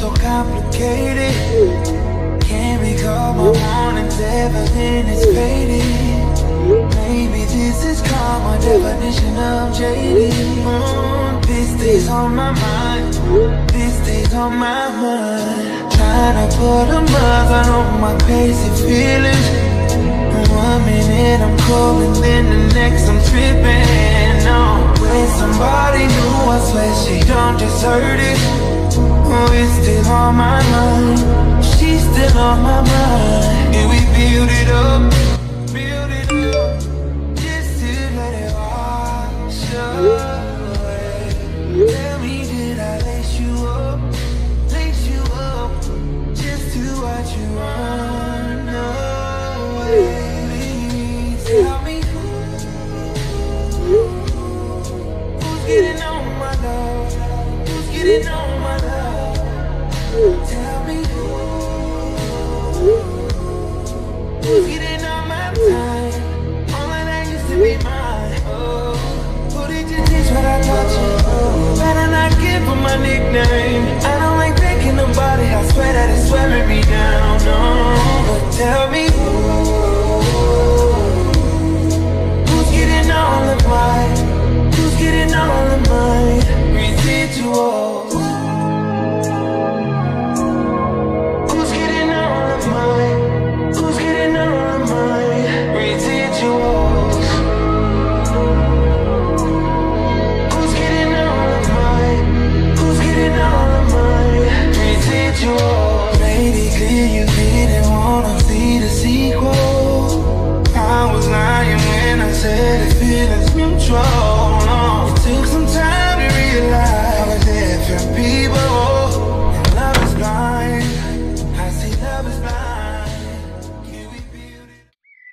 so complicated. Can't recall my mornings ever, then it's faded. Maybe this is called my definition of jaded. This stays on my mind, this stays on my mind. Trying to put a mother on my crazy feelings. 1 minute I'm cold and then the next I'm tripping. No, when somebody new, I swear she don't deserve it. Oh, it's still on my mind, she's still on my mind. And we build it up, just to let it wash away. Tell me, did I lace you up, just to watch you run away? Tell me who's getting on my love, who's getting on my love. Tell me who's getting on my time. All of that used to be mine. Oh, who did you teach what I taught you? Better not give her my nickname. I don't like thinking about it, I swear that it's wearing me down. No, but tell me who's getting all of mine, who's getting all of mine residuals. Who's getting all of mine, who's getting all of mine residuals. Who's getting all of mine, who's getting all of mine residuals. Made it clear you didn't wanna see the sequel. I was lying when I said it feelings mutual. No, it took some time to realize we're different people. And love is blind, I see love is blind. Can we build it?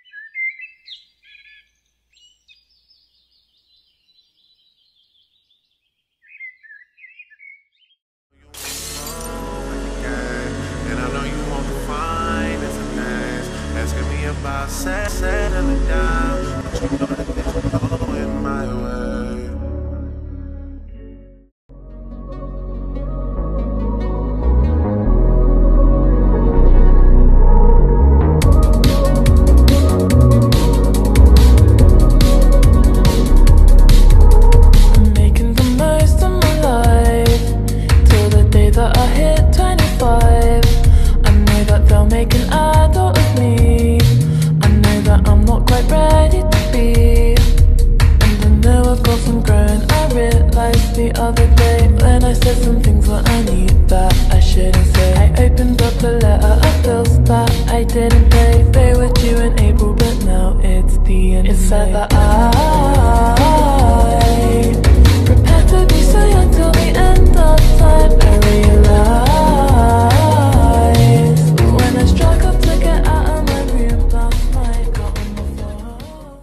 And I know you want to find this and that. Asking me about settling down, but you know that there's no in my way. I'm making the most of my life till the day that I hit 25. I know that they'll make an adult of me. I know that I'm not quite ready to be. And I know I've got some growing. I realized the other day when I said some things that I knew that I shouldn't say. I opened up a letter of bills that I didn't pay. They were due in April, but now it's the end. It said that I prepare to be so young till the end of time. I realized when I struggled to get out of my room last night, got on the phone.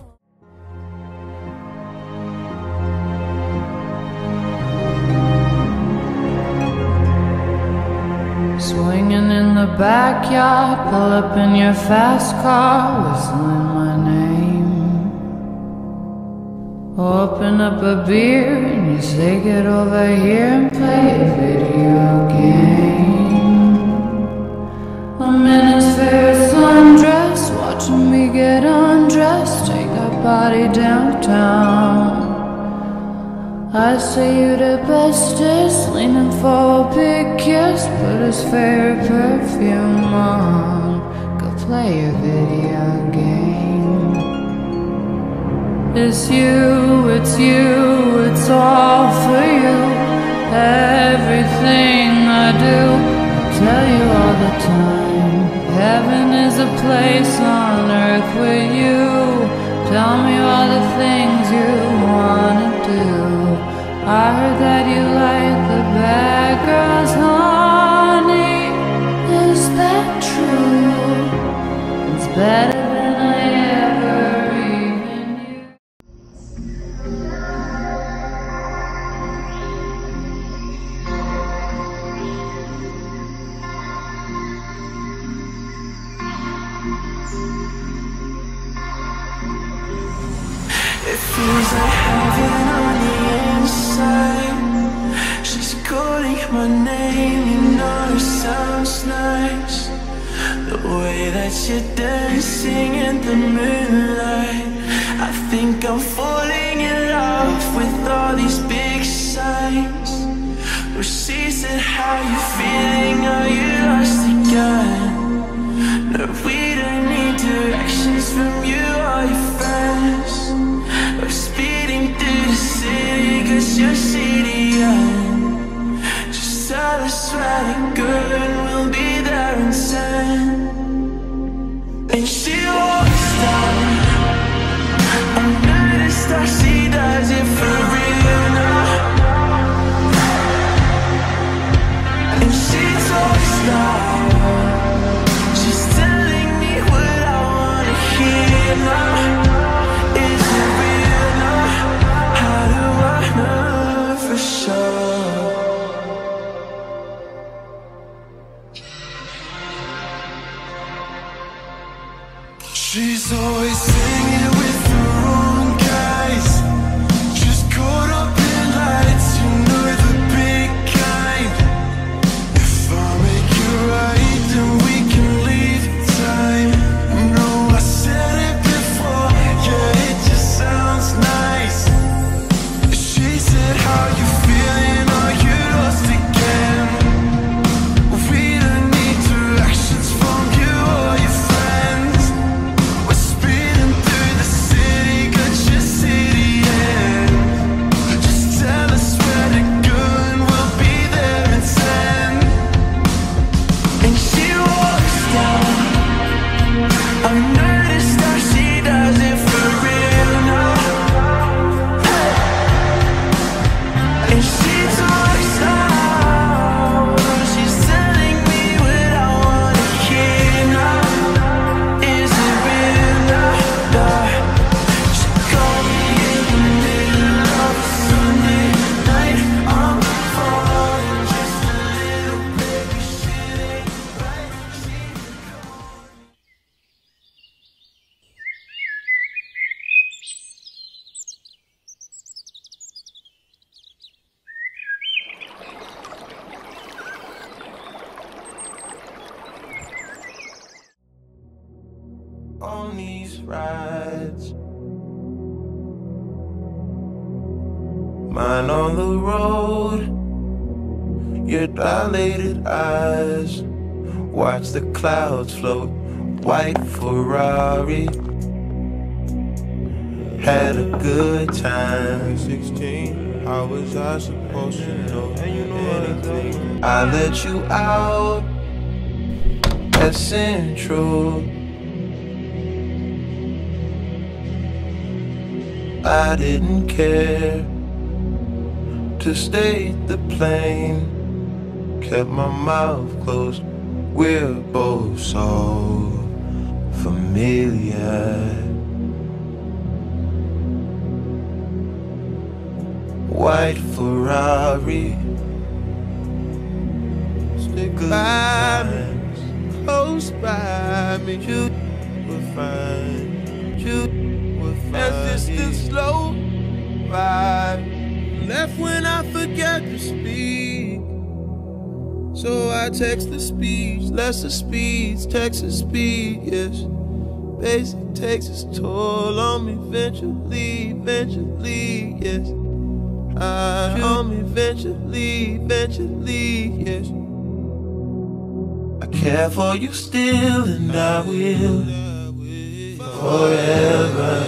Swinging in the backyard, pull up in your fast car, whistling my name. Open up a beer and you say get over here and play a video game. I'm in his fair sundress, watching me get undressed, take our body downtown. I say you the bestest, leaning for a big kiss, put his favorite perfume on, go play a video game. It's you, it's you, it's all for you. Everything I do, I tell you all the time. Heaven is a place on earth with you. Tell me all the things you wanna do. I heard that you like the bad girls, honey. Is that true? It's better than I ever even knew. It feels like heaven on the inside. catch you dancing in the moonlight. I think I'm falling in love with all these big signs. Well, she said, how you feeling? Are you lost again? No, we don't need directions from you or your friends. We're speeding through the city cause you're CDN. Just tell us where to go and we'll be there in 10. And she walks down. I noticed how she does it for real now. And she talks loud. She's telling me what I wanna hear now. Is it real now? How do I know for sure? She's always singing with the wrong guys. Just caught up in lights, you know the big kind. If I make you right, then we can leave time. No, I said it before, yeah, it just sounds nice. She said, how you feeling? Are you lost again? We don't need directions from you or your friends. We're speeding through the city, got your city in. Just tell us where to go and we'll be there in 10. And she walks down. I've noticed how she does it for real now. And she talks loud. She's telling me what I wanna hear now. Is it real now? She called me in the middle of a Sunday night. I'm falling just a little, baby, shit ain't right. On these rides, mine on the road, your dilated eyes, watch the clouds float, white Ferrari, had a good time. 16, how was I supposed to know anything? I let you out at Central. I didn't care to stay the plane, kept my mouth closed. We're both so familiar. White Ferrari, stick by me, close by me. You will find, you will find. As distance slow ride, left when I forget to speak. So I text the speech, lesser speeds, Texas speed, yes. Basic takes its toll on me eventually, yes. On me eventually, yes. I care for you still and I will forever.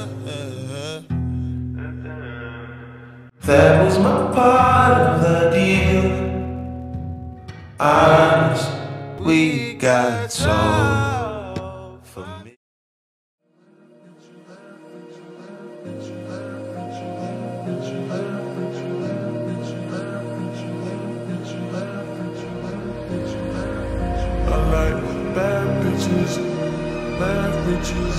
That was my part of the deal. Honest, we got soul for me. I like bad bitches, bad bitches.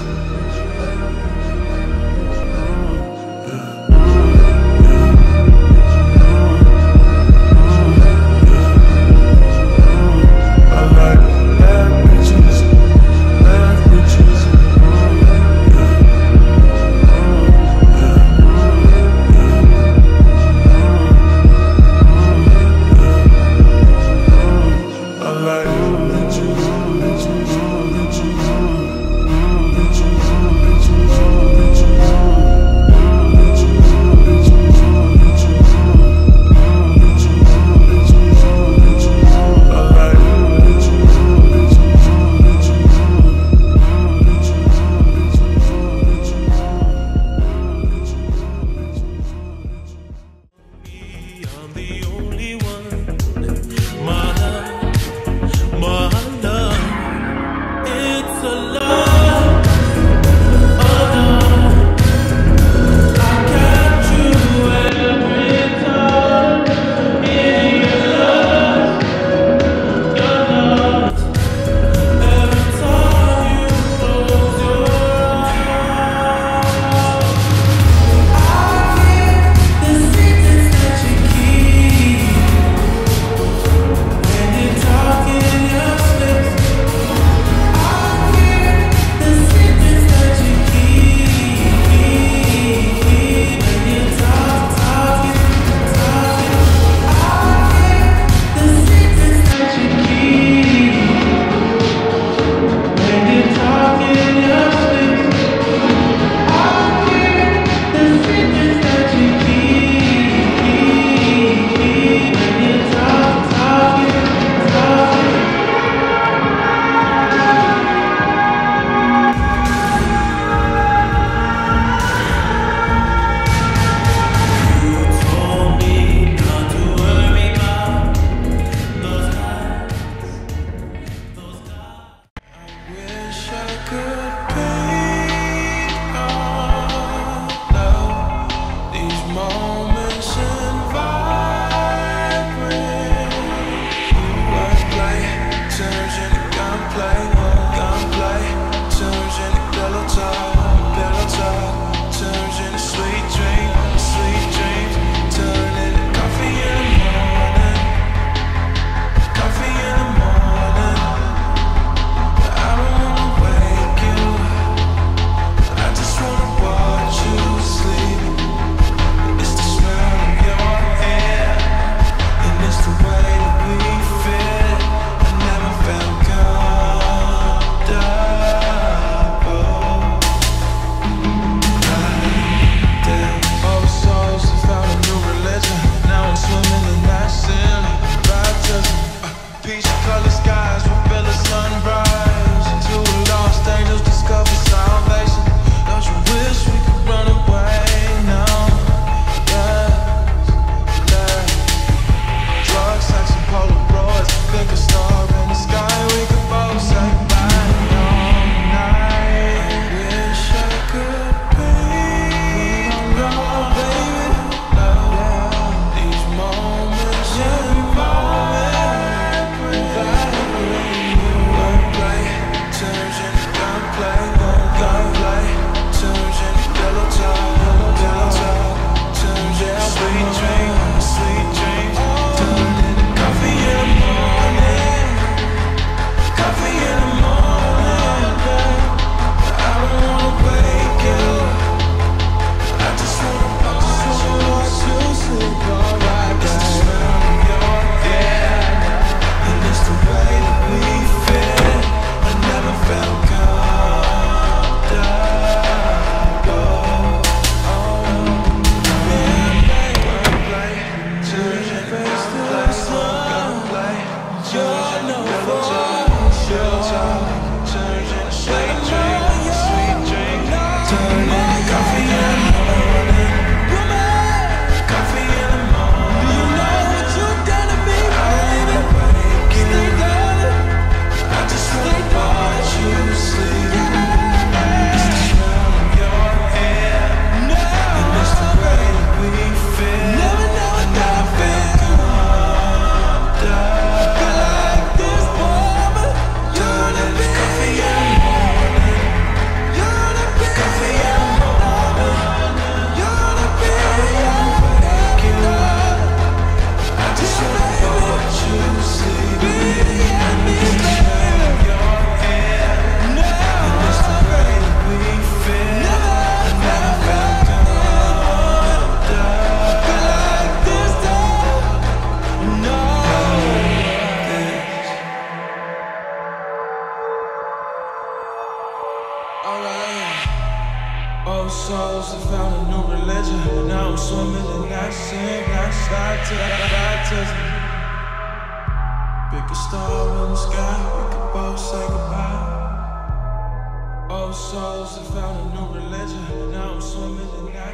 I'm the only one. My love, it's a love, I got you every time in your love, every time you close your eyes. I hear the secrets that you keep when you talk in your sleep. I hear the secrets that you keep when you talk. I hear the secrets that you keep when you talk in your sleep. I hear the secrets that you keep when you talk. You told me not to worry about those guys. Wish I could paint all of these moments in vibrant. Wordplay turns into gunplay, turns into pillow talk, turns into sweet dreams, turn into coffee in the morning, I don't wanna wake you, I just wanna watch you sleep. It's the smell of your hair, and it's the way that we fit. I never felt comfortable like this. Old souls have found a new religion. Now I'm swimming in that sin. Baptism, peach colored skies will fill a sunrise. Two lost angels discover salvation. Don't you wish we could run away now? Yeah. Drug sex and Polaroids, pick a star in the sky. We could both say goodbye all night. I wish I could paint all, baby, these moments in vibrant. Wordplay turns into gunplay, turns into pillow talk, turns into sweet dreams, turn into coffee in the morning, I don't wanna wake you, I just wanna watch you sleep. Alright, it's the smell of your hair, and it's the way that we fit. I never felt comfortable. Wordplay turns into gunplay, turns into pillow talk, turns into sweet dreams, turn into coffee in the morning, Do you know what you've done to me, baby? Stay down, I just wanna watch you sleep. It's the smell of your hair, and it's the way that we fit. I never felt comfortable like this, woman. Turn into coffee in the morning, coffee in the morning. I just wanna watch you sleep. And it's the smell of your hair, and it's the way that we fit. I never felt comfortable like this. Alright. Old souls have found a new religion. Now I'm swimming in that sink, that baptism. Pick a star in the sky, we could both say goodbye. Old souls have found a new religion. Now I'm swimming in that